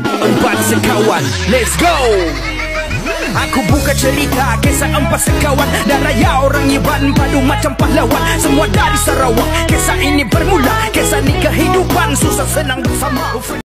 Empat sekawan, let's go. Aku buka cerita kisah empat sekawan dan raya orang Iban padu macam pahlawan. Semua dari Sarawak. Kisah ini bermula, kisah ni kehidupan, susah senang bersama.